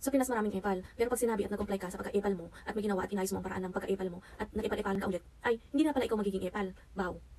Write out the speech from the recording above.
Sa Pinas maraming epal, pero pag sinabi at nag-comply ka sa pagka-epal mo at may ginawa at inayos mo ang paraan ng pagka-epal mo at nag-epal-epalan ka ulit, ay hindi na pala ikaw magiging epal. Bow.